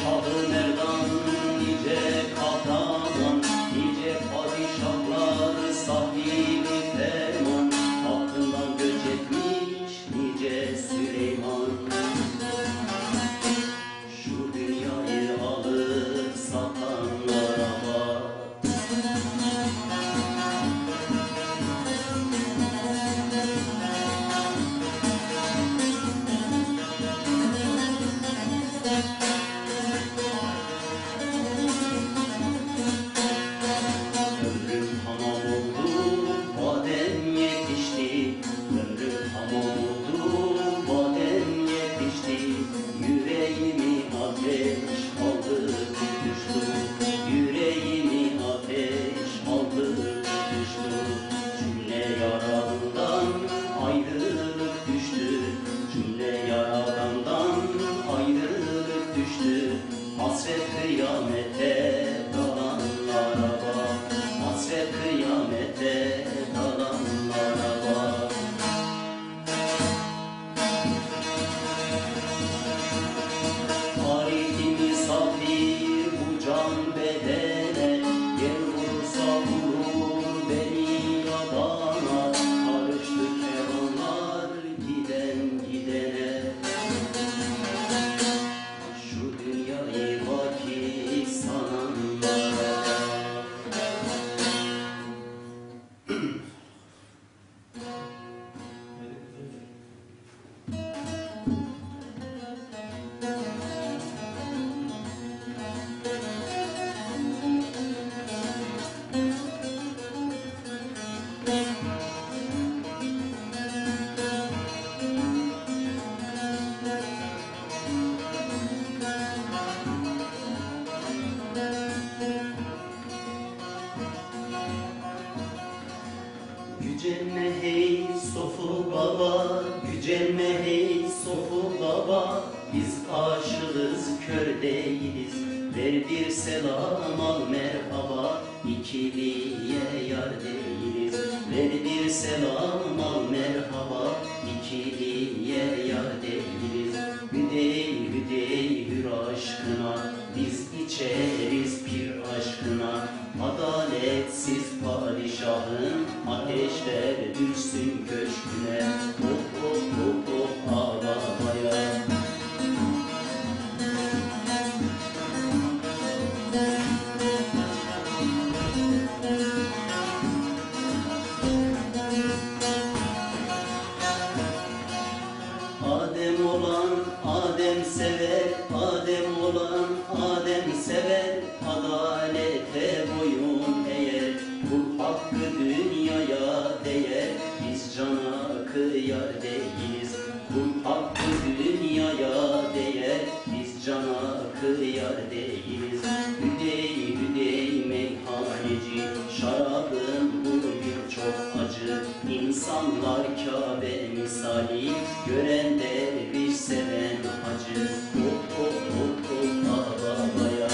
Şahı Merdan, nice kahraman, nice padişahlar sahibi ferman, hakkından göç etmiş nice Süleyman. Şu dünyayı alıp satanlara bak. Ömrüm tamam oldu, badem yetişti. Ömrüm tamam oldu, badem yetişti. Yüreğimi ateş aldı tutuştu. Yüreğimi ateş aldı tutuştu. Cümle yaradandan ayrılık düştü. Cümle yaradandan ayrılık düştü. Hasret kıyamete dalanlara bak. Hasret kıyamete dalanlara bak. Tarihi misafir bu can bedene, yer vurursa vurur beni yabana. Karıştı kervanlar giden gidene. Şu dünyayı vakit sananlara bak. Gücenme hey Sofu Baba, gücenme hey Sofu Baba. Biz aşığız, kör değiliz. Ver bir selam al merhaba, ikiliye yar değiliz. Ver bir selam al merhaba, ikiliye yar değiliz. Hüdey hüdey hür aşkına, biz içeriz pir aşkına. Adaletsiz padişahın ateşler düşsün köşküne. Oh oh oh oh ağlamaya. Adem olan Adem sever, Adem olan Adem sever. Adalete boyun eğer, kul hakkı dünyaya değer. Biz cana kıyar değiliz, kul hakkı dünyaya değer. Biz cana kıyar değiliz. Hüdey hüdey meyhaneci, şarabın bugün çok acı. İnsanlar Kabe misali, gören derviş seven hacı. Oh oh oh oh ağlamaya.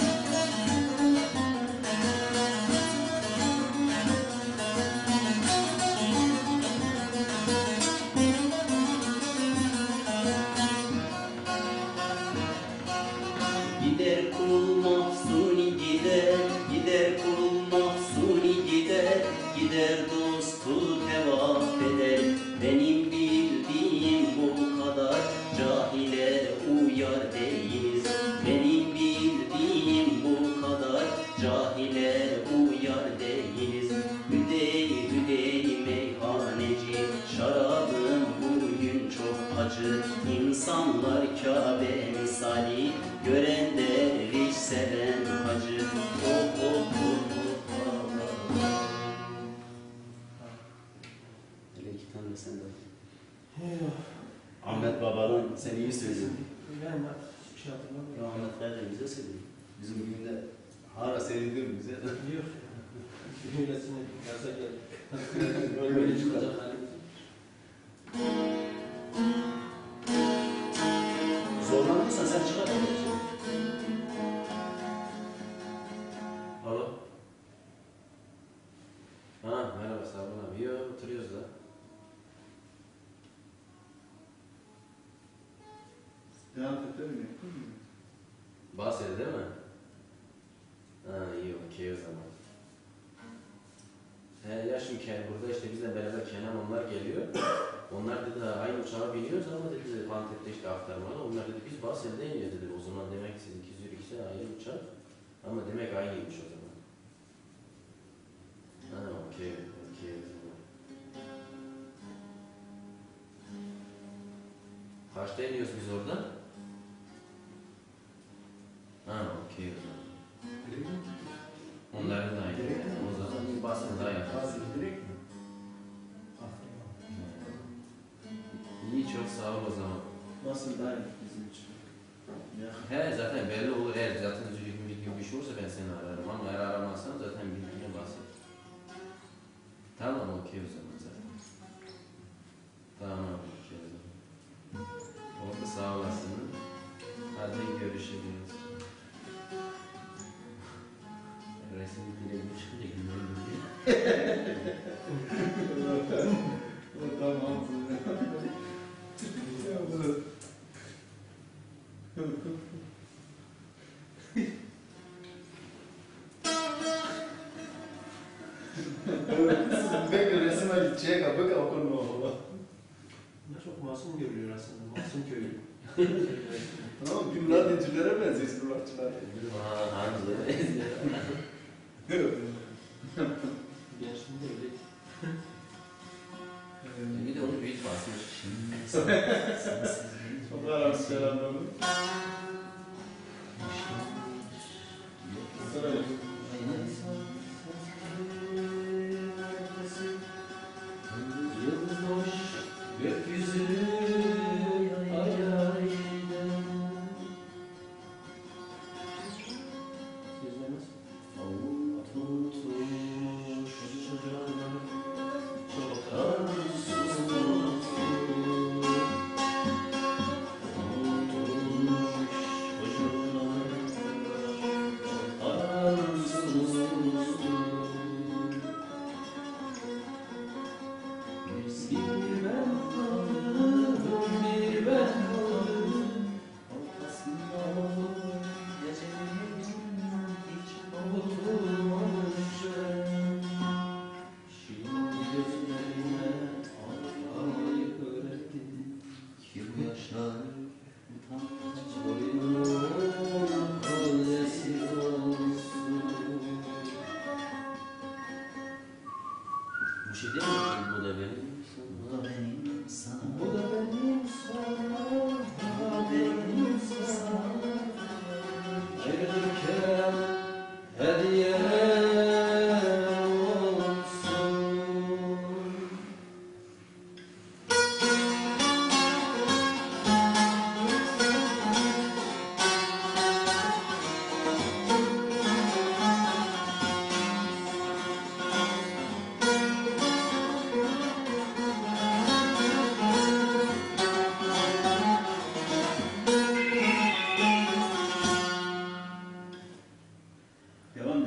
Gider kul mahzuni gider, gider kul mahzuni gider. Gider dostu tevaf eder. Benim bildiğim bu kadar, cahile uyar değiliz. Benim bildiğim bu kadar, cahile uyar değiliz. Hüdey hüdey meyhaneci, şarabın bugün çok acı. İnsanlar Kabe misali, gören derviş seven hacı. Oh oh oh oh Allah. Hele iki tane de sende. Ahmet Baba'dan sen iyi söylüyorsun. Ben hiçbir şey hatırlamıyorum. Ya Ahmet Kadir bize söylüyor. Bizim bugün hala seyrediyor bize. Biliyor. Öylesine yaza geldi. Öyle çıkacak halim. Zorlanırsan sen çıkar. Alo. Ha merhaba Sabun abi. Yok oturuyoruz da. Devam edelim mi? Bahsedi değil mi? Ha iyi okey o zaman. He ya şimdi burada işte bizle beraber Kenan onlar geliyor. Onlar dedi aynı uçağa biniyoruz ama dedi Antep'te işte aktarmalı. Onlar dedi biz Bahsedi'de iniyor dedi. O zaman demek siz 202'de ayrı uçak. Ama demek aynıymış o zaman. Ha okey okey o zaman. Kaçta iniyoruz biz orada? Ha okey o zaman. Onların da aynı. O zaman bir basın daha yakın. Direkt mi? İyi çok sağ ol o zaman. Nasıl daha iyi bizim için? Ya. He zaten belli olur eğer zaten bildiğin bir şey olursa ben seni ararım ama eğer aramazsan zaten bildiğine bahset. Tamam okey o zaman zaten. Tamam okey o zaman. Oldu sağ olasın. Hadi görüşürüz. Resim bitireyim şimdi gülüyorum diye. Tamam. Belki resime gidecek abi okunma baba. Ne çok masum görülüyor aslında. Masum köylü. Tamam, Bin Ladencilere benziyor Sırlakçılar. Aa Hanzo. Gençliğinde öyle. Bir de onu büyük basmış. Çok aram selamlarım. Yılmış gökyüzü ayaydı. Sizde nasıl? Avutmuş canım çoktan sustum. Avutmuş canım çoktan sustum. Bir ben kaldım, bir ben kaldım. Ortasında gecenin hiç unutmamışım. Şimdi gözlerime ağlamayı öğrettin ki bu yaşlar boynumun kolyesi olsun. Bu şey değil mi? Bu da benim. Bu da benim sana. Bu da benim sana, bu da benim sana. Ayrılırken hediye olsun. Devam.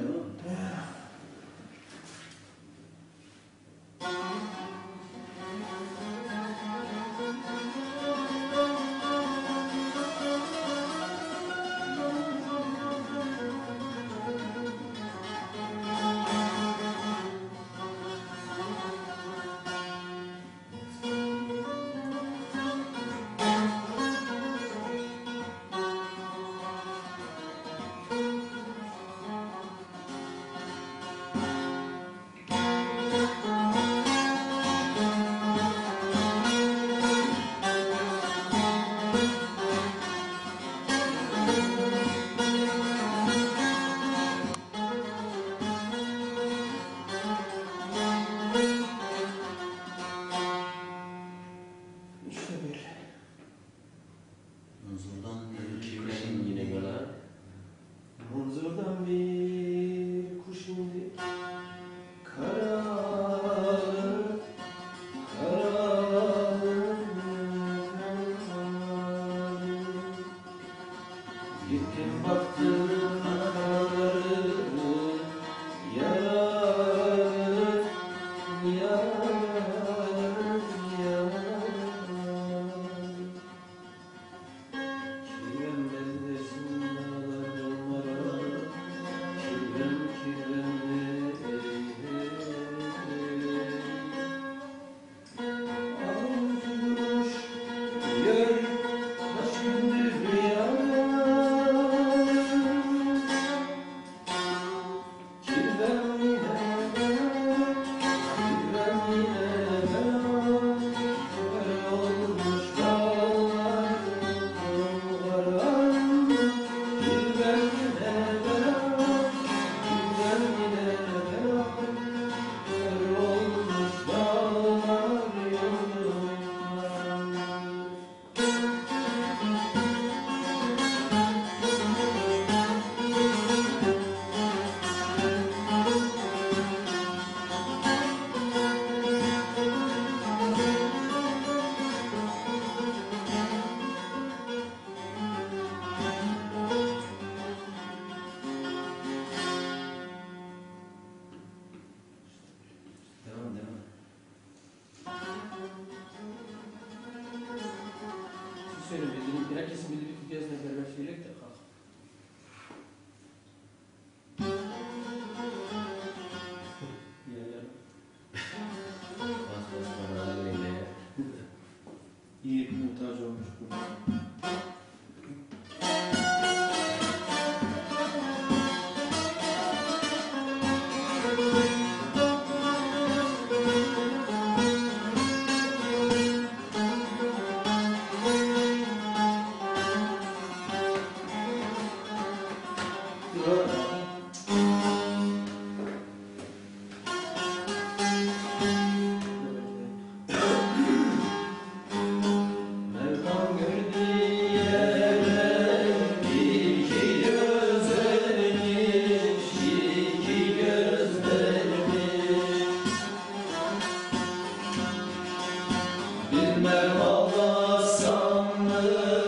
İşte böyle. Huzurdan Kimlerin yine gala? Huzurdan bir kuş indi. Karalık, karalık. Gittim baktım kanatları, yaralı, yaralı, yaralı. Kimin bellesin dağları, Mevlam gördü yere iki gözlermiş, iki gözlermiş. Bilmem ağlasam mı,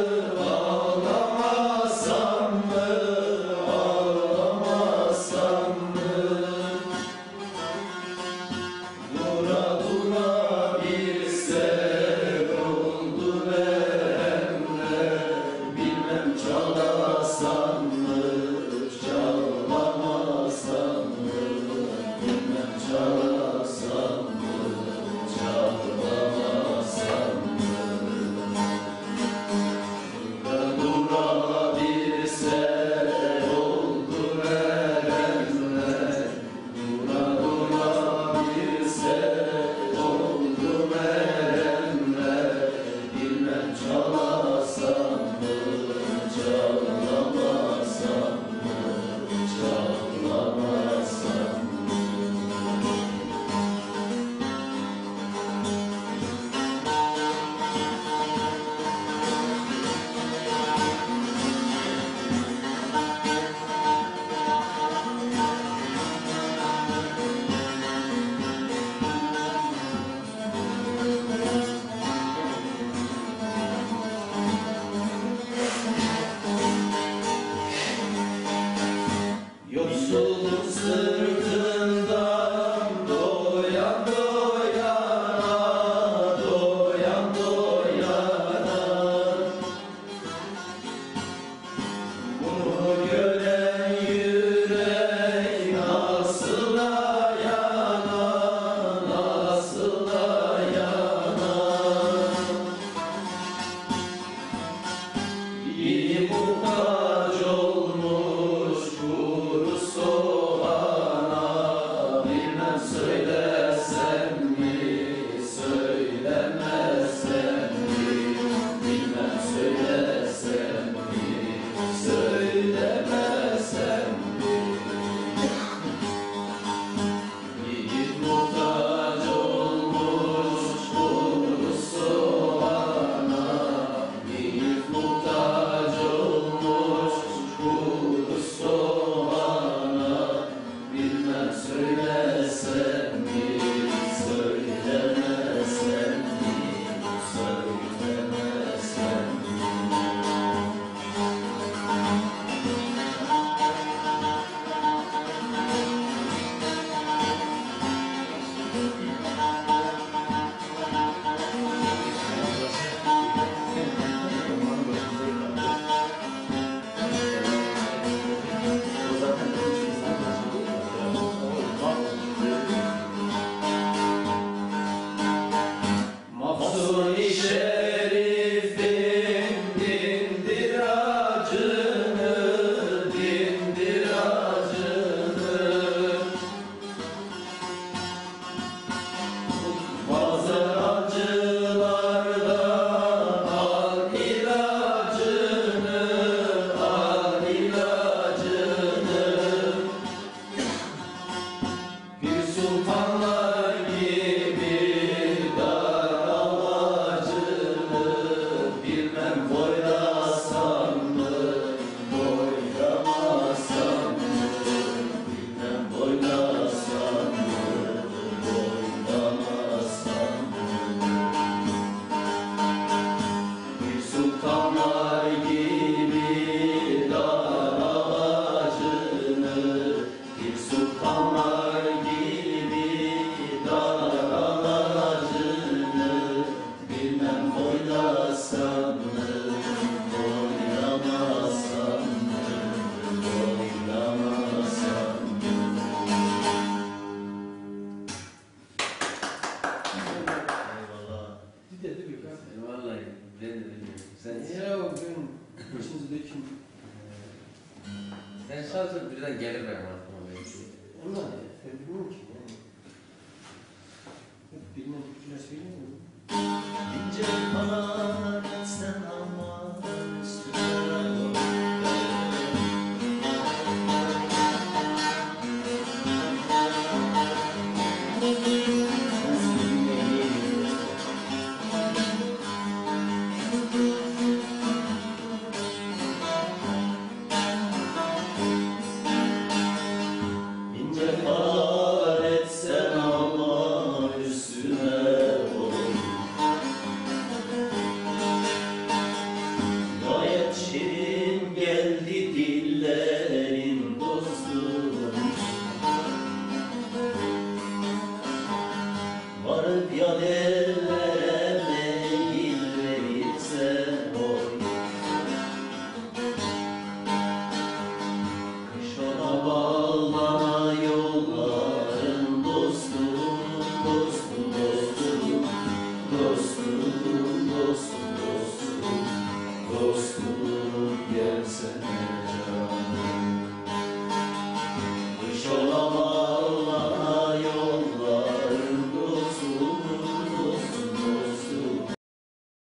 ağlamasam mı, ağlamasam mı? Dura dura bir sev oldu benimle. Bilmem çalasam mı, çalamasam mı? Bilmem çalasam mı, çalamasam mı? Dura dura bir sev oldu benimle. Dura dura bir sev oldu benimle. Bilmem çalasam mı, çalamasam mı, çalamasam mı? Yoksulun sırtından doyan doyana, doyan doyana. Bunu gören yürek nasıl ayana, nasıl ayana? İyi muhtaç olmuş kuru soğana. Bilmem söylesem mi, söylemesem mi? Bilmem söylesem mi, söylemesem mi? Yiğit muhtaç olmuş kuru soğana. Yiğit muhtaç olmuş kuru soğana. Bilmem söylesem mi, söylemesem mi, söylemesem mi? O zaten benim için zaten Mahzun-i Şerif'in dindiracını, dindiracını. Bazı acılardan al ilacını, al ilacını. Bir sultanlar gibi daralacını. Bilmem boylasam mı, boylamasam mı? Bilmem boylasam mı, boylamasam mı? Bir sultanlar gibi daralacını. Bir sultanlar gibi daralacını. Bilmem boylasam mı, boylamasam mı, boylamasam mı? Eyvallah. Dedi bir kan. Vallahi ben de bilmiyorum. Sen Ya ben içinizdeki sen şarkı birden gelir benim aklıma böyle bir şey. onlar ya. Ben bilmiyorum ki yani. Hep bilmem bir söylemiyorum. İnce para